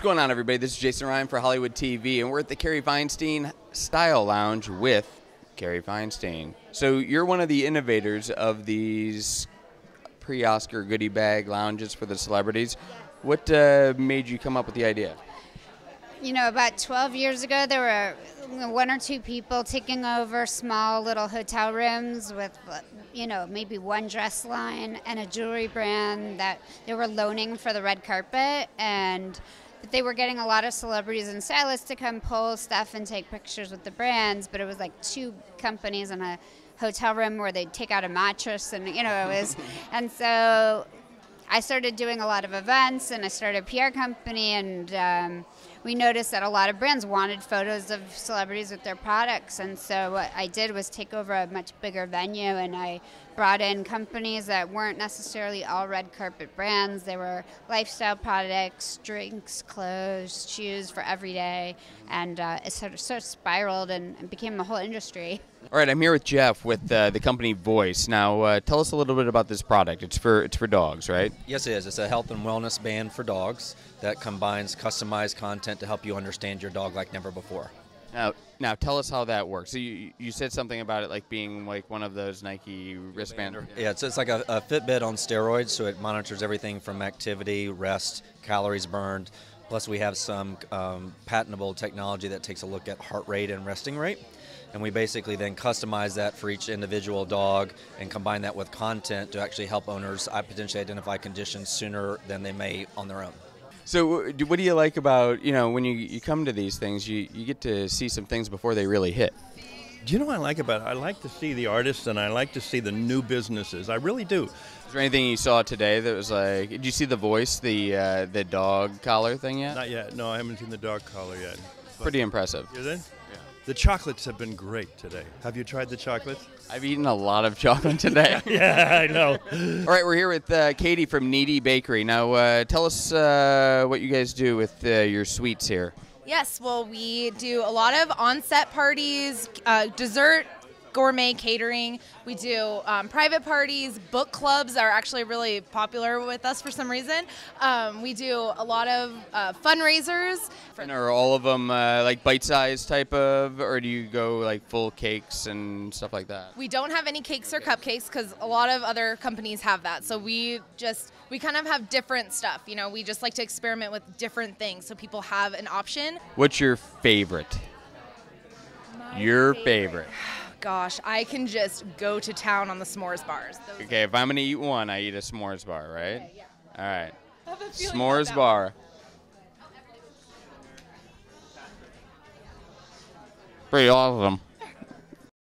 going on, everybody? This is Jason Ryan for Hollywood TV, and we're at the Kari Feinstein Style Lounge with Kari Feinstein. So you're one of the innovators of these pre-Oscar goodie bag lounges for the celebrities. What made you come up with the idea? You know, about 12 years ago, there were one or two people taking over small little hotel rooms with, you know, maybe one dress line and a jewelry brand that they were loaning for the red carpet. And they were getting a lot of celebrities and stylists to come pull stuff and take pictures with the brands. But it was like two companies in a hotel room where they'd take out a mattress and, you know, it was. And so I started doing a lot of events and I started a PR company, and we noticed that a lot of brands wanted photos of celebrities with their products. And so what I did was take over a much bigger venue, and I brought in companies that weren't necessarily all red carpet brands. They were lifestyle products, drinks, clothes, shoes for every day. And it sort of spiraled and became a whole industry. All right, I'm here with Jeff with the company Voice. Now, tell us a little bit about this product. It's for dogs, right? Yes, it is. It's a health and wellness band for dogs that combines customized content to help you understand your dog like never before. Now tell us how that works. So you said something about it like being like one of those Nike wristbands. Yeah, it's like a Fitbit on steroids, so it monitors everything from activity, rest, calories burned. Plus we have some patentable technology that takes a look at heart rate and resting rate. And we basically then customize that for each individual dog and combine that with content to actually help owners potentially identify conditions sooner than they may on their own. So what do you like about, you know, when you come to these things, you get to see some things before they really hit? Do you know what I like about it? I like to see the artists, and I like to see the new businesses. I really do. Is there anything you saw today that was like, did you see the Voice, the dog collar thing yet? Not yet. No, I haven't seen the dog collar yet. Pretty impressive. You did? Yeah. The chocolates have been great today. Have you tried the chocolates? I've eaten a lot of chocolate today. Yeah, I know. All right, we're here with Katie from Needy Bakery. Now, tell us what you guys do with your sweets here. Yes, well, we do a lot of on-set parties, dessert, gourmet catering. We do private parties. Book clubs are actually really popular with us for some reason. We do a lot of fundraisers. And are all of them like bite-sized type of, or do you go like full cakes and stuff like that? We don't have any cakes or cupcakes because a lot of other companies have that. So we kind of have different stuff. You know, we just like to experiment with different things so people have an option. What's your favorite? Your favorite. Gosh, I can just go to town on the s'mores bars. Okay, if I'm going to eat one, I eat a s'mores bar, right? Okay, yeah. All right. I have a feeling S'mores about bar. Pretty awesome.